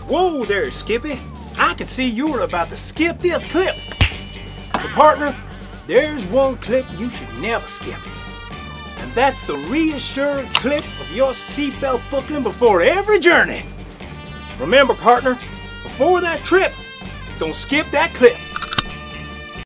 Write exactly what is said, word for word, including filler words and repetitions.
Whoa there, Skippy. I can see you're about to skip this clip. But partner, there's one clip you should never skip. And that's the reassuring clip of your seatbelt buckling before every journey. Remember, partner, before that trip, don't skip that clip.